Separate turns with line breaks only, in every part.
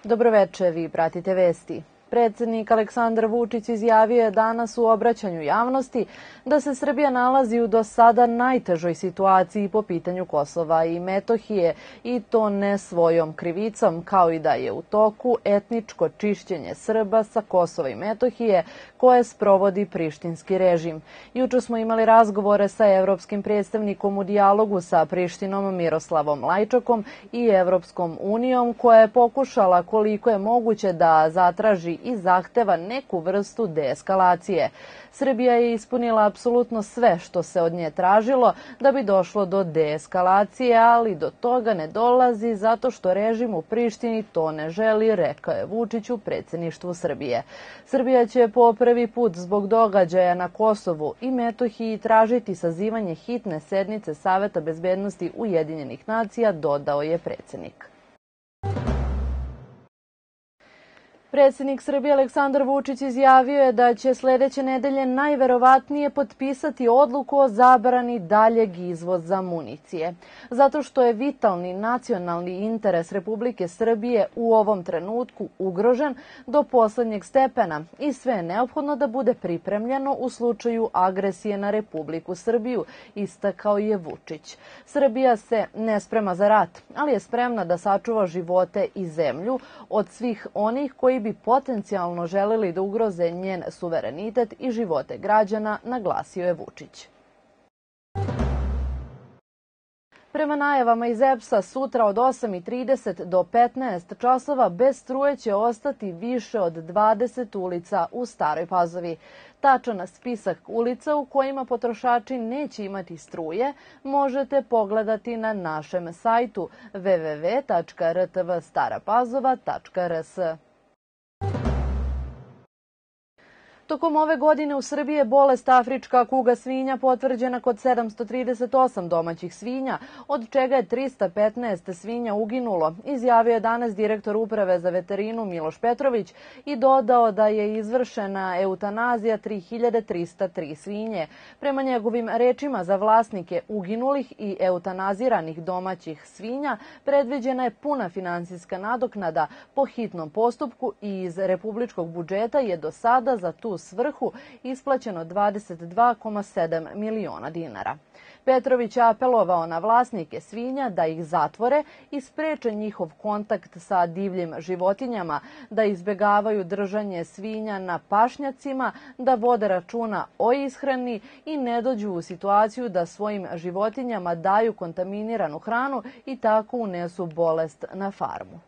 Dobroveče, vi pratite vesti. Predsednik Aleksandar Vučić izjavio je danas u obraćanju javnosti da se Srbija nalazi u do sada najtežoj situaciji po pitanju Kosova i Metohije i to ne svojom krivicom, kao i da je u toku etničko čišćenje Srba sa Kosova i Metohije koje sprovodi prištinski režim. Juče smo imali razgovore sa evropskim predstavnikom u dijalogu sa Prištinom Miroslavom Lajčakom i Evropskom unijom koja je pokušala koliko je moguće da zatraži i zahteva neku vrstu deeskalacije. Srbija je ispunila apsolutno sve što se od nje tražilo da bi došlo do deeskalacije, ali do toga ne dolazi zato što režim u Prištini to ne želi, rekao je Vučić u predsjedništvu Srbije. Srbija će po prvi put zbog događaja na Kosovu i Metohiji tražiti sazivanje hitne sednice Saveta bezbednosti Ujedinjenih nacija, dodao je predsjednik. Predsednik Srbije Aleksandar Vučić izjavio je da će sledeće nedelje najverovatnije potpisati odluku o zabrani daljeg izvoza municije, zato što je vitalni nacionalni interes Republike Srbije u ovom trenutku ugrožen do poslednjeg stepena i sve je neophodno da bude pripremljeno u slučaju agresije na Republiku Srbiju, istakao je Vučić. Srbija se ne sprema za rat, ali je spremna da sačuva živote i zemlju od svih onih koji bi potencijalno želeli da ugroze njen suverenitet i živote građana, naglasio je Vučić. Prema najavama iz EPS-a, sutra od 8:30 do 15 časova bez struje će ostati više od 20 ulica u Staroj Pazovi. Tačan spisak ulica u kojima potrošači neće imati struje možete pogledati na našem sajtu www.rtvstarapazova.rs. Tokom ove godine u Srbiji je bolest afrička kuga svinja potvrđena kod 738 domaćih svinja, od čega je 315 svinja uginulo, izjavio je danas direktor Uprave za veterinu Miloš Petrović i dodao da je izvršena eutanazija 3303 svinje. Prema njegovim rečima, za vlasnike uginulih i eutanaziranih domaćih svinja predviđena je puna finansijska nadoknada po hitnom postupku i iz republičkog budžeta je do sada za tu svrhu isplaćeno 22,7 miliona dinara. Petrović je apelovao na vlasnike svinja da ih zatvore i spreče njihov kontakt sa divljim životinjama, da izbegavaju držanje svinja na pašnjacima, da vode računa o ishrani i ne dođu u situaciju da svojim životinjama daju kontaminiranu hranu i tako unesu bolest na farmu.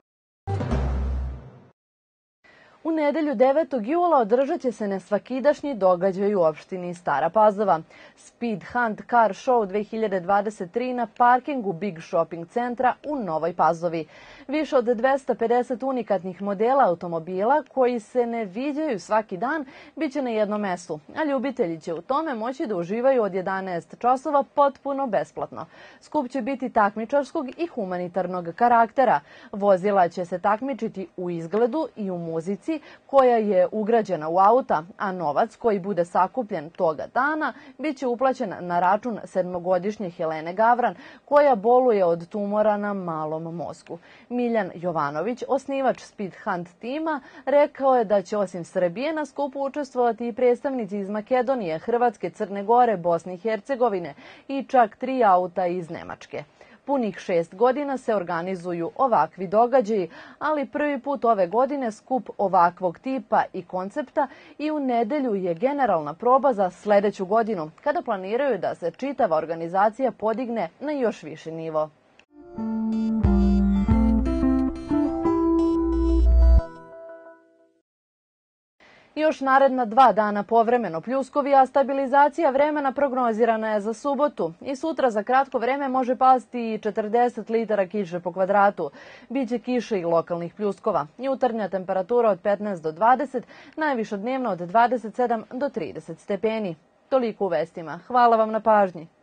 U nedelju 9. jula održat će se nesvakidašnji događaj u opštini Stara Pazova. Speed Hunt Car Show 2023 na parkingu Big Shopping centra u Novoj Pazovi. Više od 250 unikatnih modela automobila koji se ne viđaju svaki dan biće na jednom mestu, a ljubitelji će u tome moći da uživaju od 11 časova potpuno besplatno. Skup će biti takmičarskog i humanitarnog karaktera. Vozila će se takmičiti u izgledu i u muzici koja je ugrađena u auta, a novac koji bude sakupljen toga dana biće uplaćen na račun 7-godišnje Helene Gavran, koja boluje od tumora na malom mozgu. Miljan Jovanović, osnivač Speed Hunt tima, rekao je da će osim Srbije na skupu učestvovati i predstavnici iz Makedonije, Hrvatske, Crne Gore, Bosne i Hercegovine i čak 3 auta iz Nemačke. Punih 6 godina se organizuju ovakvi događaji, ali prvi put ove godine skup ovakvog tipa i koncepta i u nedelju je generalna proba za sledeću godinu, kada planiraju da se čitava organizacija podigne na još viši nivo. Još naredna 2 dana povremeno pljuskovi, a stabilizacija vremena prognozirana je za subotu. I sutra za kratko vreme može pasti i 40 litara kiše po kvadratu. Biće kiše i lokalnih pljuskova. Jutarnja temperatura od 15 do 20, najviša dnevna od 27 do 30 stepeni. Toliko u vestima. Hvala vam na pažnji.